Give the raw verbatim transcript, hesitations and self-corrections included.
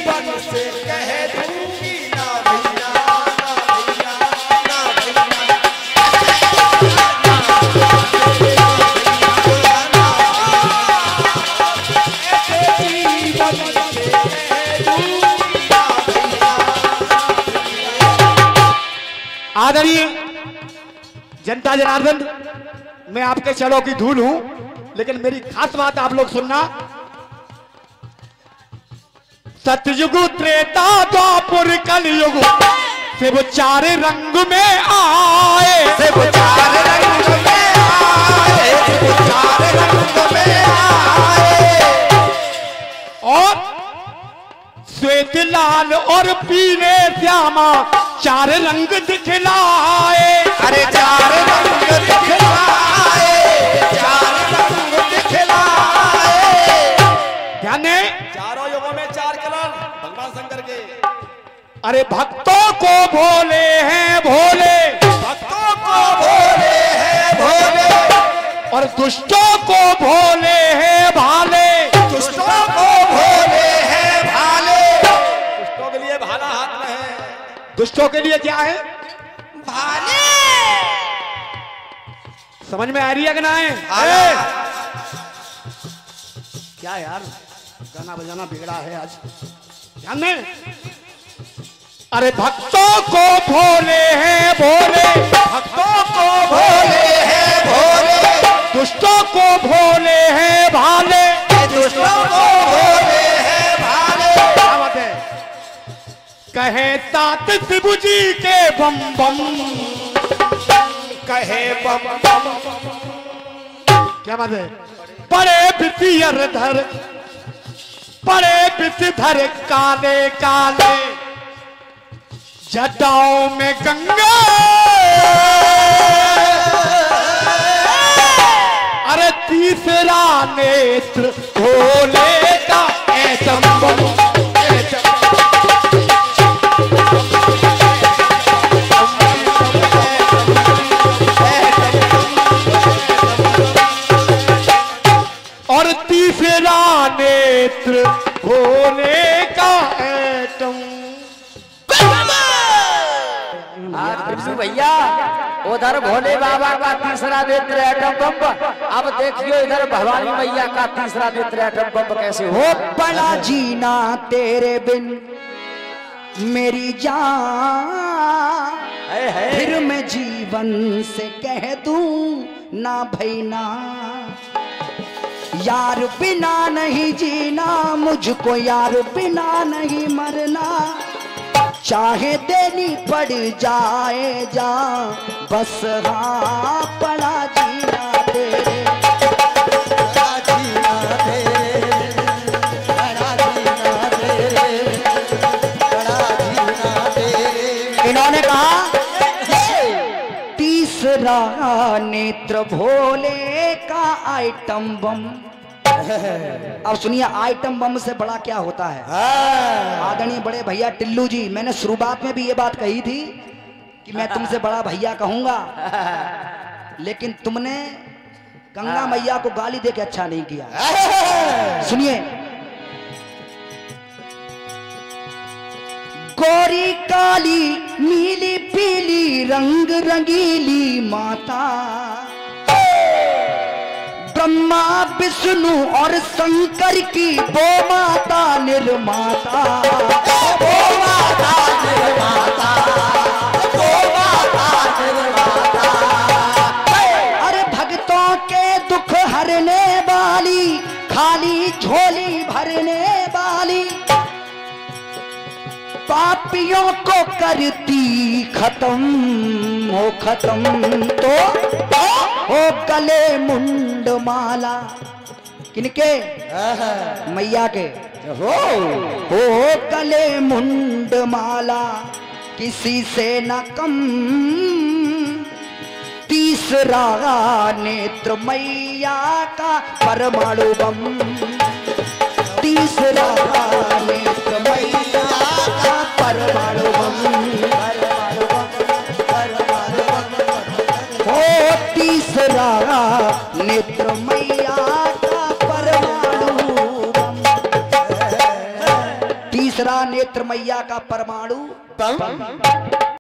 जीवन से कह दूंगी ना भैया, ना भैया, ना भैया, आदरणीय जनता जनार्दन, मैं आपके चरणों की धूल हूं, लेकिन मेरी खास बात आप लोग सुनना। सतयुग त्रेता द्वापर कलयुग से वो चार रंग में आए, से वो चार रंग में आए, से वो चार रंग में आए, और श्वेत लाल और पीले श्यामा चार रंग दिखलाए। अरे चार रंग दिखलाए, चार रंग दिखलाए। ध्यान दें, चारों युगों में चार कलर भगवान शंकर के। अरे भक्तों को भोले हैं भोले, भक्तों को भोले हैं भोले, और दुष्टों को भोले हैं भाले, दुष्टों को भोले हैं भाले। दुष्टों के लिए भाला हाथ में है, दुष्टों के लिए क्या है? भाले। समझ में आ रही है कि ना है? भाला। क्या यार, गाना बजाना बिगड़ा है आज, ध्यान दें। अरे भक्तों को भोले हैं भोले, भक्तों को भोले हैं भोले, दुष्टों को भोले हैं भाले, दुष्टों को भोले हैं भाले। क्या बात है? कहे तात शिव जी के बम बम, कहे बम बम, क्या बात है? बड़े बितियर धर, बड़े बितिधर काले काले, जटाओं में गंगा, अरे तीसरा नेत्र भोले का ऐसा बम, और तीसरा नेत्र भोले का एटम। भैया उधर भोले बाबा का तीसरा नेत्र एटम बम, अब देखियो इधर भवानी मैया का तीसरा नेत्र एटम बम कैसे हो। बड़ा जीना तेरे बिन मेरी जान, फिर मैं जीवन से कह दूं ना भैना, यार बिना नहीं जीना, मुझको यार बिना नहीं मरना, चाहे देनी पड़ जाए जा, बस हाँ पड़ा जीना तेरे, बड़ा जीना तेरे, बड़ा जीना तेरे, बड़ा जीना तेरे। इन्होंने कहा तीसरा नेत्र भोले का आइटम बम। अब सुनिए, आइटम बम से बड़ा क्या होता है? आदरणीय बड़े भैया टिल्लू जी, मैंने शुरुआत में भी ये बात कही थी कि मैं तुमसे बड़ा भैया कहूंगा, लेकिन तुमने गंगा मैया को गाली देके अच्छा नहीं किया। सुनिए, गोरी काली नीली पीली रंग रंगीली माता, ब्रह्मा विष्णु और शंकर की वो माता निर्माता, वो माता निर्माता, वो माता निर्माता। अरे भक्तों के दुख हरने वाली, खाली झोली भरने वाली, पापियों को करती खत्म हो खत्म, तो हो गले मुंड माला किनके? मैया के। हो हो गले मुंड माला किसी से न कम, तीसरा नेत्र मैया का परमाणु बम, तीसरा नेत्र मैया का परमाणु बम, हो तीसरा नेत्र मैया का परमाणु बम, तीसरा नेत्र मैया का परमाणु बम